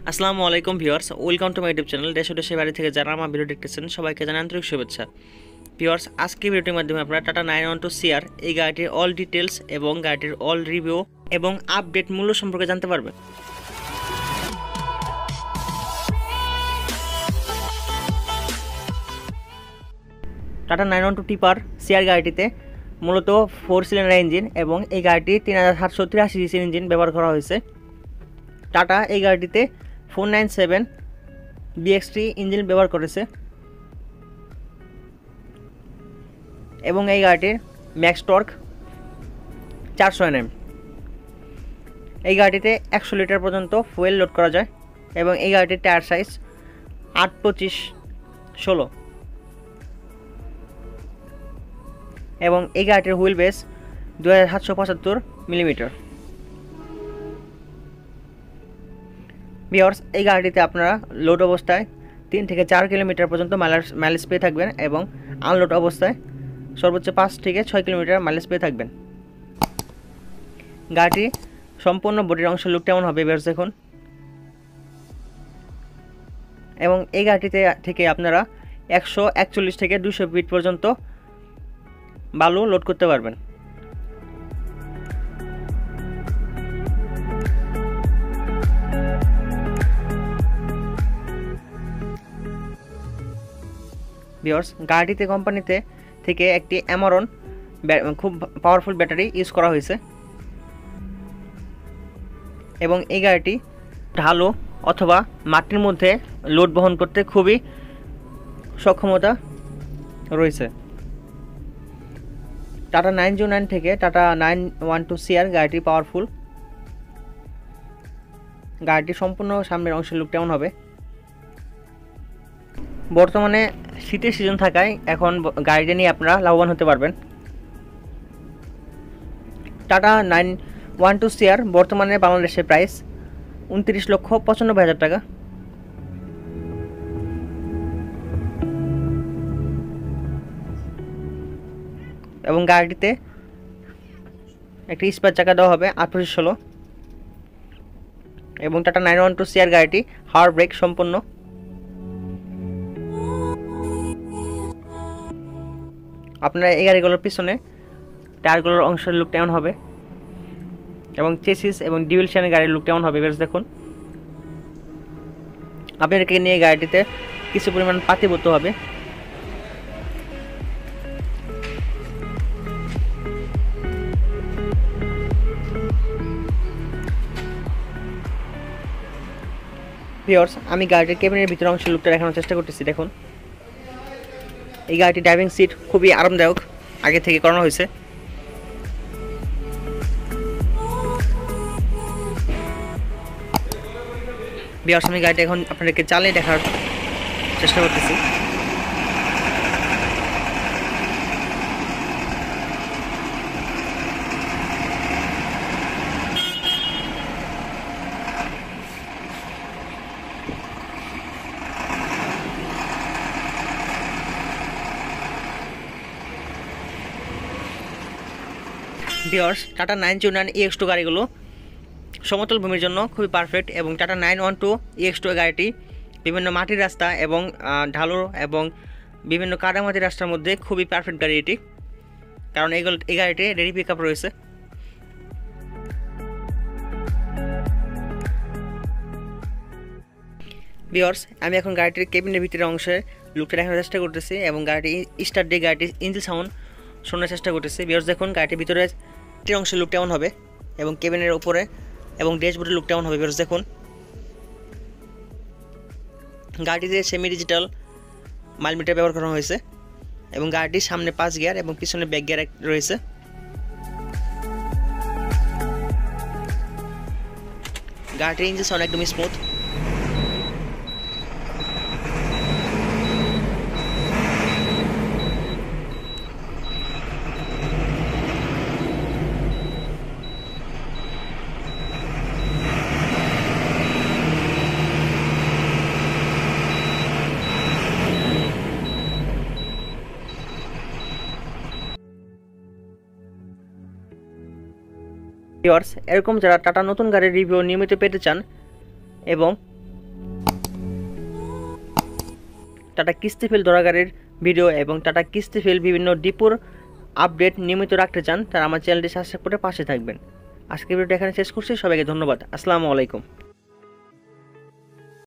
আসসালামু আলাইকুম viewers, welcome to my YouTube channel. দেশ ও দেশের বাইরে থেকে যারা আমার ভিডিও দেখতেছেন সবাইকে জানাই আন্তরিক শুভেচ্ছা। ভিউয়ার্স, আজকে ভিডিওটির মাধ্যমে আপনারা টাটা 912 এই গাড়িটির অল ডিটেলস এবং গাড়িটির অল রিভিউ এবং আপডেট মূল্য সম্পর্কে জানতে পারবেন। টাটা 912 টিপার সিআর গাড়িটিতে মূলত 4 সিলিন্ডার ইঞ্জিন এবং এই গাড়িটি 3783 সিসির ইঞ্জিন ব্যবহার করা হয়েছে। টাটা এই গাড়িটিতে 497 BxIII ইঞ্জিন ব্যবহার করেছে এবং এই গাড়িটির ম্যাক্স টর্ক 400 Nm। এই গাড়িটিতে 100 লিটার পর্যন্ত ফুয়েল লোড করা যায় এবং এই গাড়িটির টায়ার সাইজ 8/25/16 এবং এই গাড়িটির হুইল বেস 2775 মিলিমিটার। ভিউয়ার্স, এই গাড়িটিতে আপনারা লোড অবস্থায় 3 থেকে 4 কিলোমিটার পর্যন্ত মাইলেজ পেয়ে থাকবেন এবং আনলোড অবস্থায় সর্বোচ্চ 5 থেকে 6 কিলোমিটার মাইলেজ পেয়ে থাকবেন। গাড়িটি সম্পূর্ণ বডির অংশের লুক কেমন হবে ভিউয়ার্স দেখুন। এবং এই গাড়িটিতে থেকে আপনারা 141 থেকে 200 ফিট পর্যন্ত বালু লোড করতে পারবেন। ভিউয়ার্স, গাড়িটিতে কোম্পানিতে থেকে একটি অ্যামারন খুব পাওয়ারফুল ব্যাটারি ইউজ করা হয়েছে এবং এই গাড়িটি ঢালু অথবা মাটির মধ্যে লোড বহন করতে খুবই সক্ষমতা রয়েছে। টাটা 909 থেকে টাটা 912 গাড়িটি পাওয়ারফুল। গাড়িটি সম্পূর্ণ সামনের অংশের লুক কেমন হবে। বর্তমানে শীতের সিজন থাকায় এখন গাড়িটি নিয়ে আপনারা লাভবান হতে পারবেন। টাটা 912 বর্তমানে বাংলাদেশের প্রাইস 29,95,000 টাকা এবং গাড়িটিতে একটি স্পেয়ার চাকা দেওয়া হবে 8/16 এবং টাটা 912 গাড়িটি হাওয়ার ব্রেক সম্পন্ন। আপনারা এই গাড়িগুলোর পিছনে টায়ারগুলোর অংশের লুক কেমন হবে এবং চেসিস এবং ডিভিলশনের গাড়ির লুক কেমন হবে বেশ দেখুন। আপনাদেরকে নিয়ে গাড়িটিতে কিছু পরিমাণ পাতি করতে হবে। ভিউয়ার্স, আমি গাড়িটির কেবিনের ভিতরে অংশের লুকটা দেখানোর চেষ্টা করতেছি দেখুন। এই গাড়িটির ড্রাইভিং সিট খুবই আরামদায়ক, আগে থেকে করানো হয়েছে। ভিউয়ার্স, আমি গাড়িটা এখন আপনাদেরকে চালিয়ে দেখার চেষ্টা করতেছি। ভিউয়ার্স, টাটা 909 Ex2 গাড়িগুলো সমতল ভূমির জন্য খুবই পারফেক্ট এবং টাটা 912 Ex2 গাড়িটি বিভিন্ন মাটির রাস্তা এবং ঢালু এবং বিভিন্ন কাদামাটির রাস্তার মধ্যে খুবই পারফেক্ট গাড়ি এটি, কারণ এই গাড়িতে রেডি পিক আপ রয়েছে। ভিউয়ার্স, আমি এখন গাড়িটির কেবিনের ভিতরে অংশে লুকটা দেখানোর চেষ্টা করতেছি এবং গাড়িটি স্টার্ট দিয়ে গাড়িটির ইঞ্জিন সাউন্ড শোনার চেষ্টা করতেছি। ভিউয়ার্স দেখুন গাড়িটির ভিতরে অংশের লুক কেমন হবে এবং কেবিনের উপরে এবং ড্যাশবোর্ডের লুক কেমন হবে। ভিউয়ার্স দেখুন, গাড়িটিতে সেমি ডিজিটাল মাইলমিটার ব্যবহার করা হয়েছে এবং গাড়িটির সামনে 5 গিয়ার এবং পিছনে ব্যাক গিয়ার রয়েছে। গাড়িটির ইঞ্জিন সাউন্ড একদম স্মুথ। ভিউয়ার্স, এরকম যারা টাটা নতুন গাড়ির রিভিউ নিয়মিত পেতে চান এবং টাটা কিস্তিফিল দরাগাড়ির ভিডিও এবং টাটা কিস্তিফিল বিভিন্ন ডিপোর আপডেট নিয়মিত রাখতে চান, তারা আমার চ্যানেলটি সাবস্ক্রাইব করে পাশে থাকবেন। আজকের ভিডিওটা এখানে শেষ করছি। সবাইকে ধন্যবাদ। আসসালামু আলাইকুম।